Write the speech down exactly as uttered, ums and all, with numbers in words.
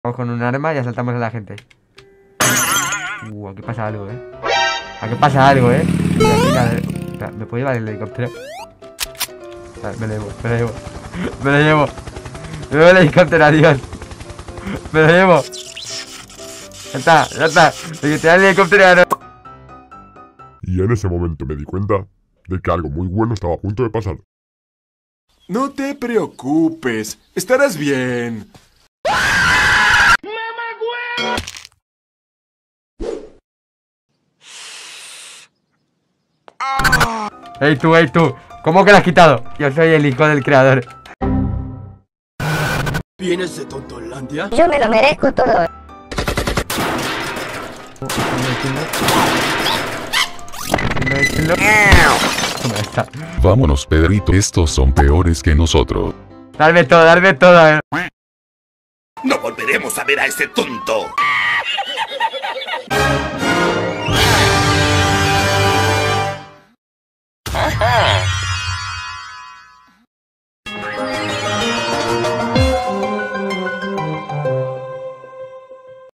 Vamos con un arma y asaltamos a la gente. Uh, aquí pasa algo, eh. Aquí pasa algo, eh. Mira, mira, mira, ¿me puedo llevar el helicóptero? Vale, me lo llevo, me lo llevo. Me lo llevo. Me llevo el helicóptero, adiós. Me lo llevo. Ya está, ya está. De que te da el helicóptero ya no. Y en ese momento me di cuenta de que algo muy bueno estaba a punto de pasar. No te preocupes, estarás bien. Ey tú, ey tú, ¿cómo que lo has quitado? Yo soy el hijo del creador. ¿Vienes de Tontolandia? Yo me lo merezco todo. Vámonos, Pedrito, estos son peores que nosotros. Darme todo, darme todo, eh. ¡No volveremos a ver a ese tonto!